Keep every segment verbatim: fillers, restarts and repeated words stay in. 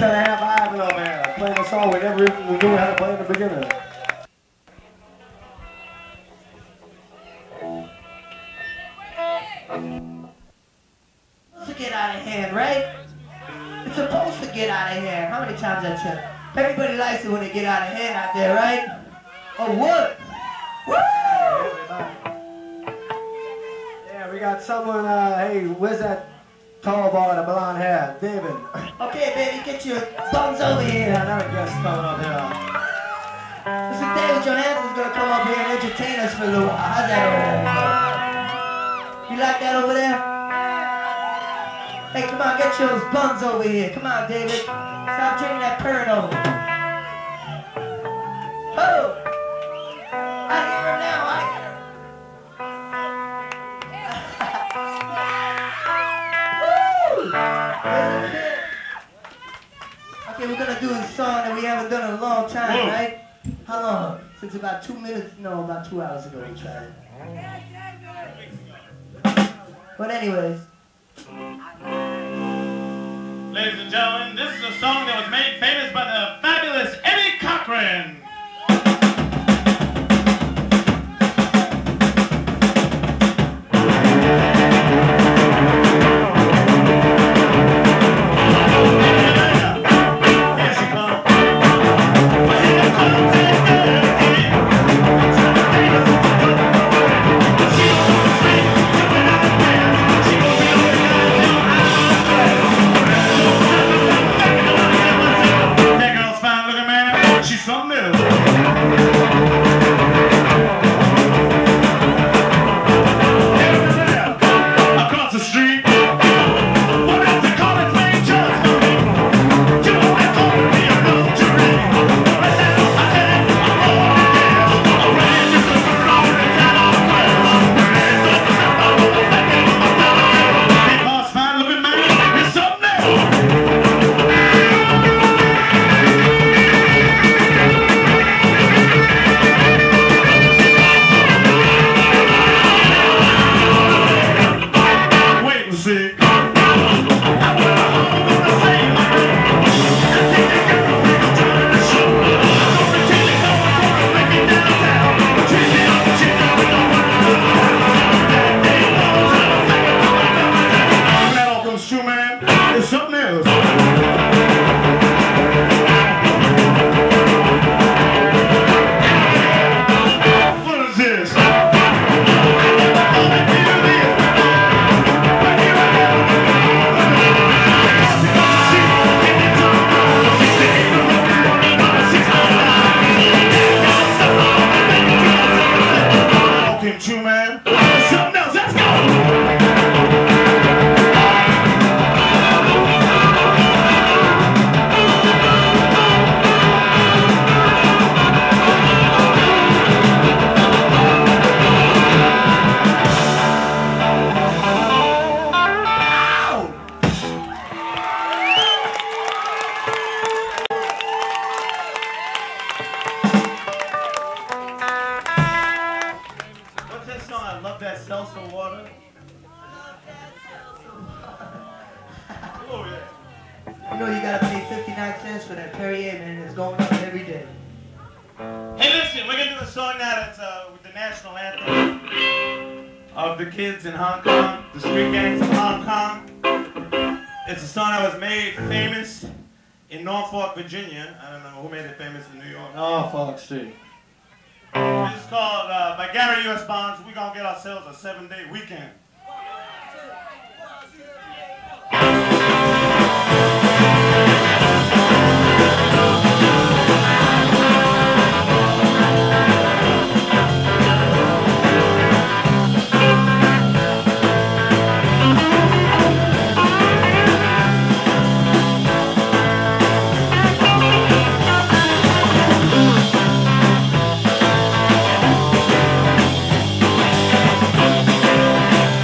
and a half Ivan over here, playing a song we never even knew how to play in the beginning. It's supposed to get out of hand, right? It's supposed to get out of hand. How many times I tell you? Everybody likes it when they get out of hand out there, right? Oh, what? Woo! Yeah, we got someone, uh, hey, where's that tall boy with the blonde hair? David. Okay, baby, get your buns over here. Yeah, another guest coming up here. Mister David Johansen's gonna come up here and entertain us for a little while. How's that over there? You like that over there? Hey, come on, get your buns over here. Come on, David. Stop drinking that Pernod. Oh! I hear him now, I hear him. Woo! Okay, we're gonna do a song that we haven't done in a long time, Whoa. right? How long? Since about two minutes, no, about two hours ago we tried it. But anyways. Ladies and gentlemen, this is a song that was made famous by the fabulous Eddie Cochran. Virginia. I don't know who made it famous in New York. Oh, fuck, see. This is called uh, by Gary U S Bonds. We're gonna get ourselves a seven-day weekend. We'll be right back.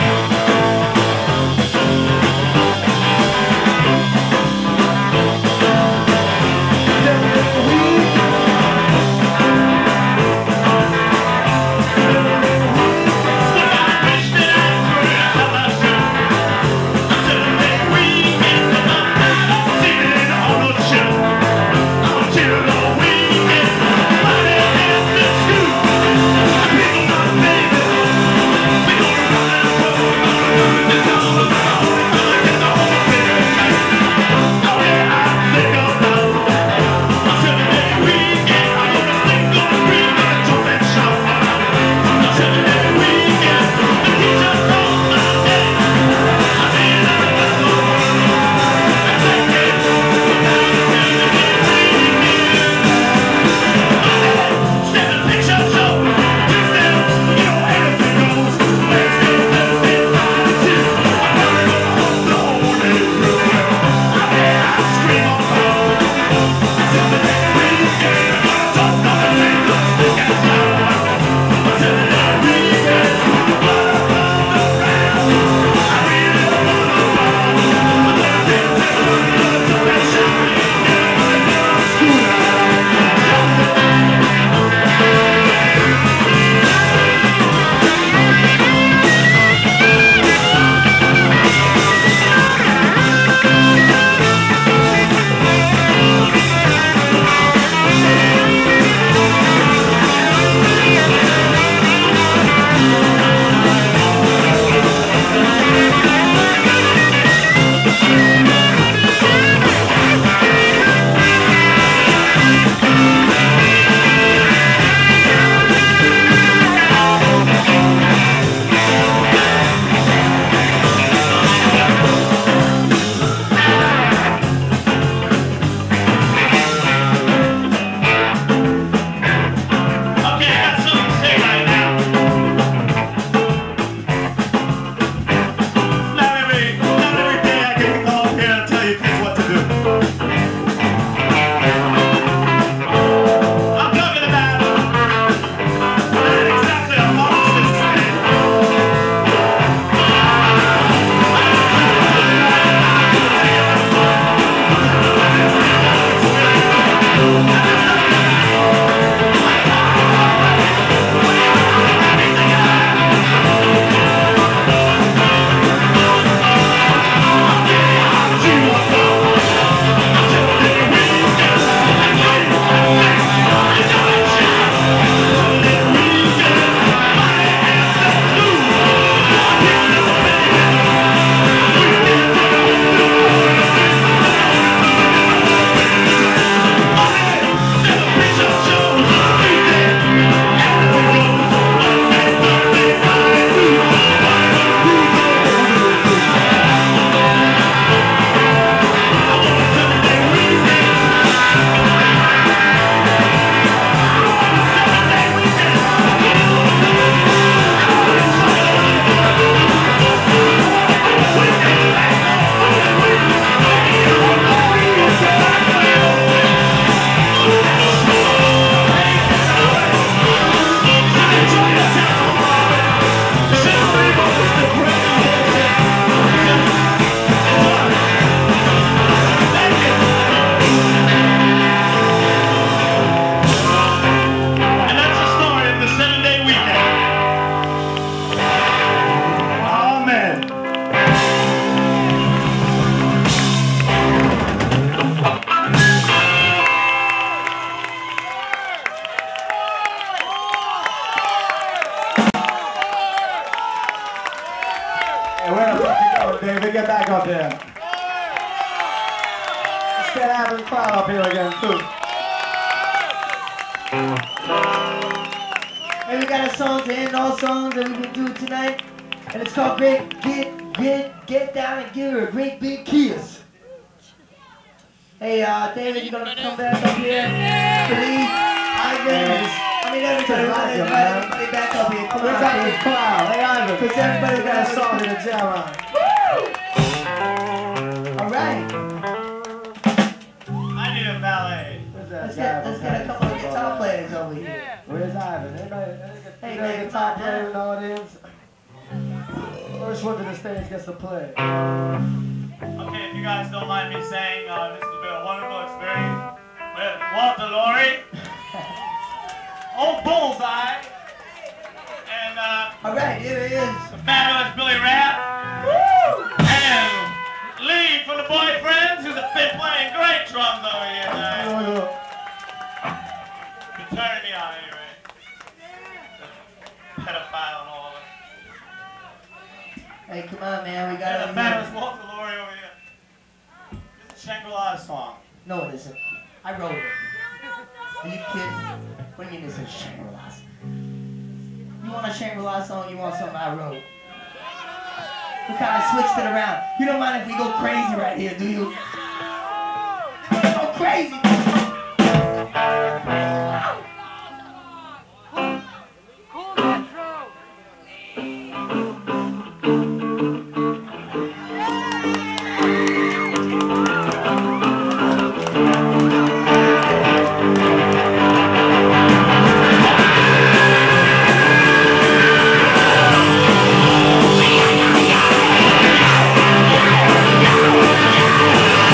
get having Kral up here again too. And we got a song to end all songs that we've been doing tonight, and it's called Great Get Get Get Down and Give Her a Great Big Kiss. Hey, uh, David, you gonna come back up here? Philippe, Ivan, I mean everybody, we're gonna invite everybody back up here. Come on, Where's that with Kral? Hey, Ivan, because everybody got a song to jam on. All right. I need a ballet. Let's get, let's get a couple of guitar players over here. Where's Ivan? Anybody, Hey, any man, guitar come on, player in the audience? First one to the stage gets to play. Okay, if you guys don't mind me saying, uh, this has been a wonderful experience with Walter Laurie, Old Bullseye, and uh, All right, here it is. the fabulous Billy Rath, and Lee from the Boyfriends, who's been playing great drums over here tonight. You're turning me on anyway. The pedophile and all of it. Hey, come on, man, we got And it. the fabulous Walter Laurie over here. This is Shangri-La's song. No, it isn't. I wrote it. Are you kidding? What do you mean this is Shangri-La's? You want a Shangri-La song, you want something I wrote? We kind of switched it around. You don't mind if we go crazy right here, do you? Go crazy! Yeah.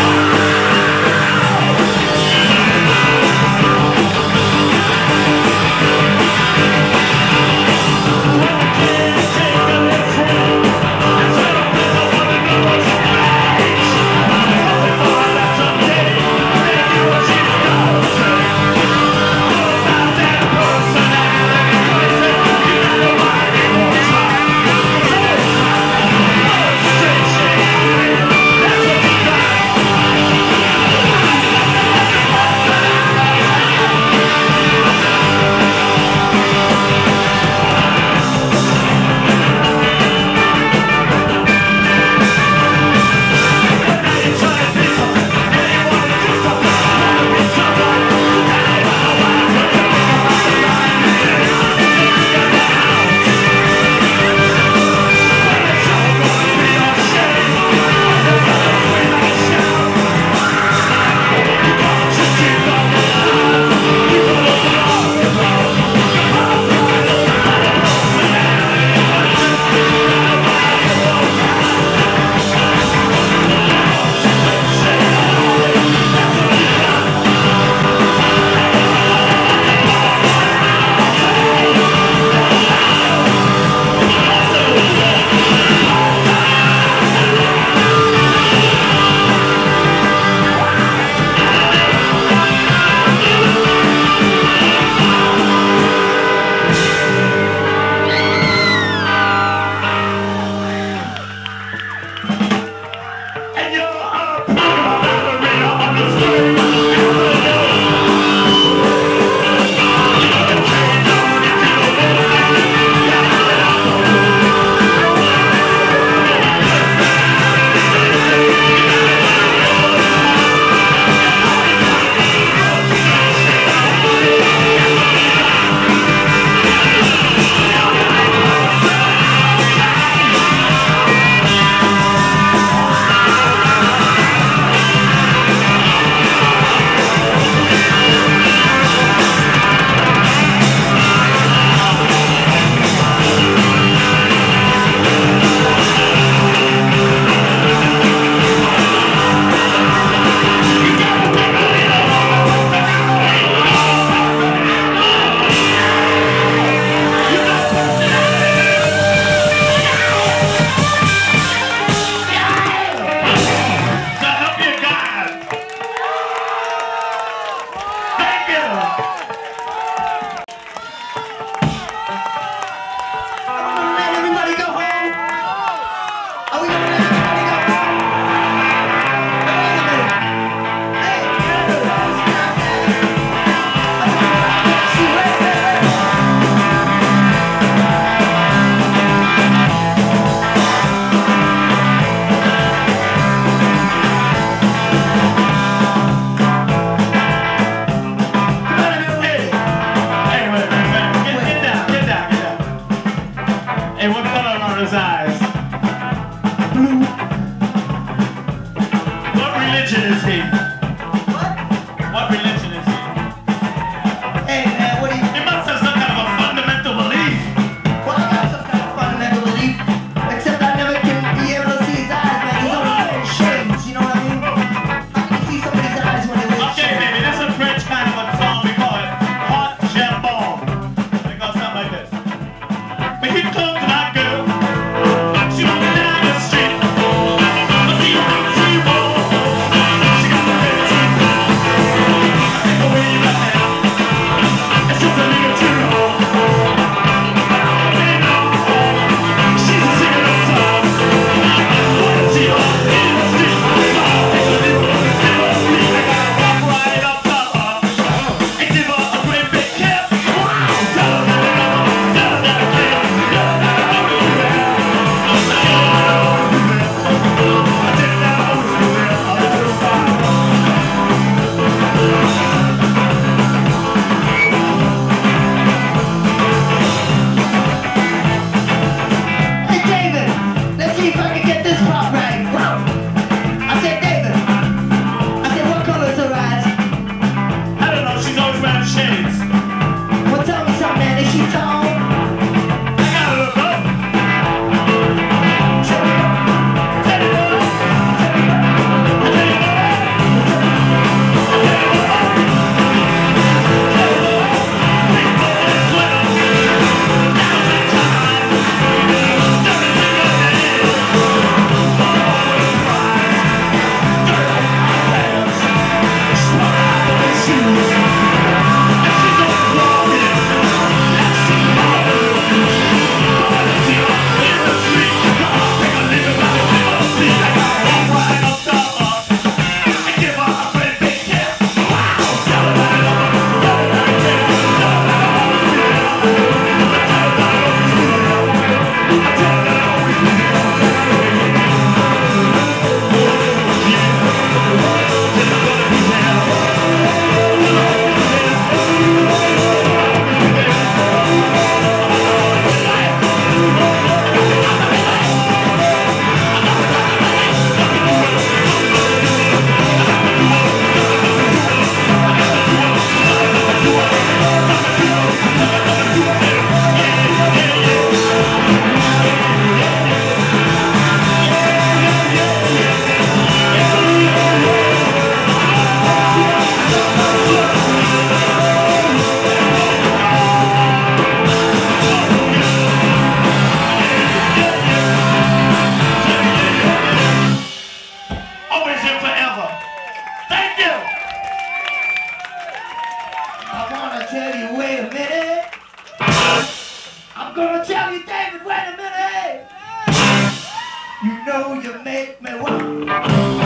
tell you, wait a minute. I'm gonna tell you, David, wait a minute. You know you make me want.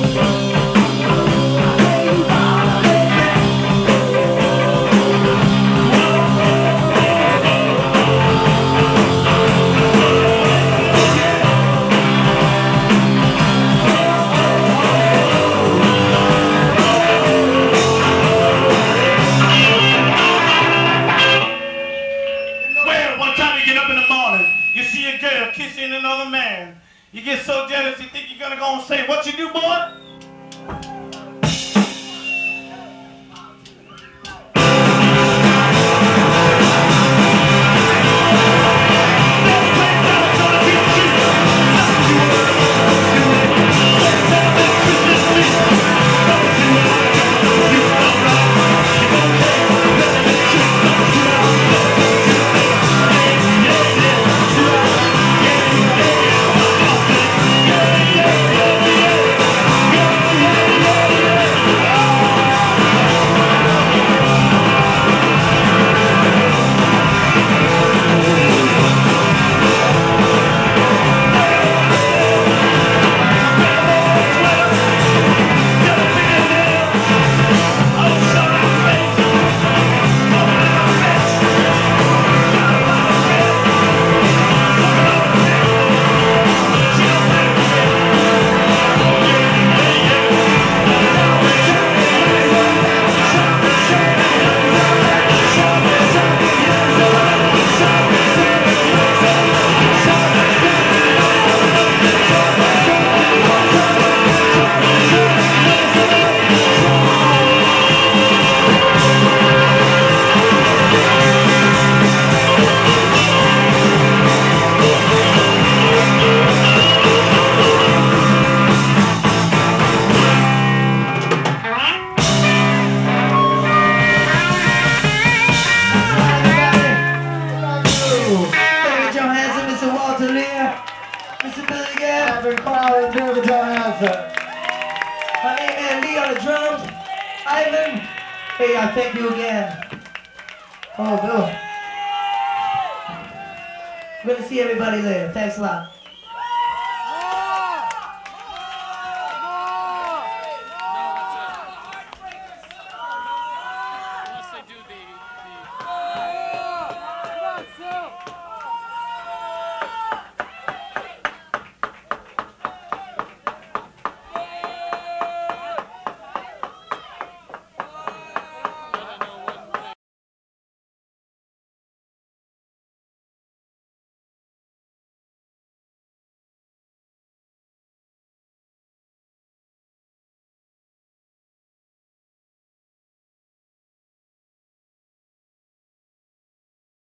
Kissing another man. You get so jealous you think you're gonna go and say, what you do, boy? Mister Billy again. David Kral and David Johansen. My name is Lee on the drums. Ivan. Hey, I thank you again. Oh, Bill. Good to see everybody later. Thanks a lot.